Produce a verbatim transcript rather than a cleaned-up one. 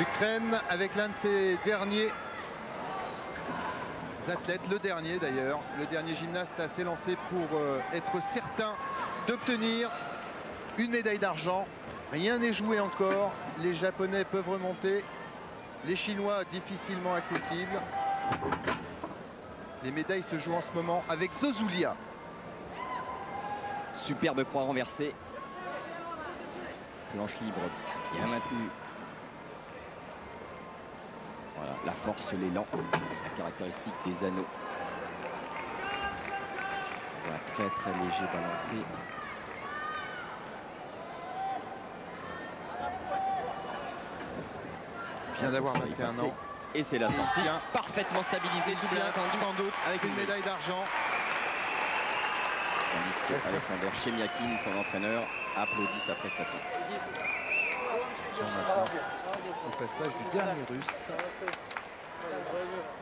L'Ukraine avec l'un de ses derniers athlètes, le dernier d'ailleurs, le dernier gymnaste à s'élancer pour euh, être certain d'obtenir une médaille d'argent. Rien n'est joué encore, les Japonais peuvent remonter, les Chinois difficilement accessibles. Les médailles se jouent en ce moment avec Zozulia. Superbe croix renversée. Planche libre bien maintenue. Voilà, la force, l'élan, la caractéristique des anneaux. Voilà, très très léger balancé. Vient d'avoir vingt et un ans. Et c'est la sortie. Tient. Parfaitement stabilisé, tout bien attendu. Sans doute avec une médaille d'argent. Alexander Chemiakin, son entraîneur, applaudit sa prestation. Attention maintenant au passage du dernier Russe.